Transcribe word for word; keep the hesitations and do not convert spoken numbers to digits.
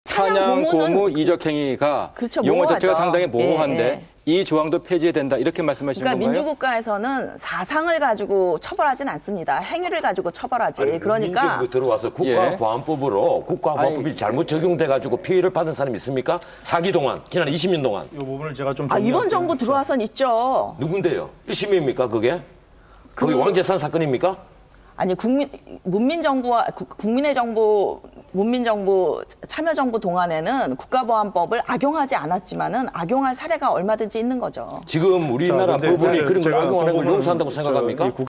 찬양, 고무, 이적 행위가 그렇죠, 용어 자체가 모호하죠. 상당히 모호한데 예, 예. 이 조항도 폐지해야 된다 이렇게 말씀하시는 그러니까 건가요? 민주국가에서는 사상을 가지고 처벌하진 않습니다. 행위를 가지고 처벌하지. 아니, 그러니까 민정부 들어와서 국가보안법으로 국가보안법이 잘못 적용돼가지고 피해를 받은 사람이 있습니까? 사기 동안 지난 이십 년 동안 이 부분을 제가 좀 아, 이번 정리할게요. 정부 들어와선 있죠. 누군데요? 일 심입니까 그게? 그- 그게 왕재산 사건입니까? 아니 국민 문민정부와 구- 국민의 정부 문민정부 참여정부 동안에는 국가보안법을 악용하지 않았지만은 악용할 사례가 얼마든지 있는 거죠. 지금 우리나라 자, 근데 법원이 제- 그런 걸 제가 악용하는 걸 그 부분은 용서한다고 저 생각합니까? 이 국-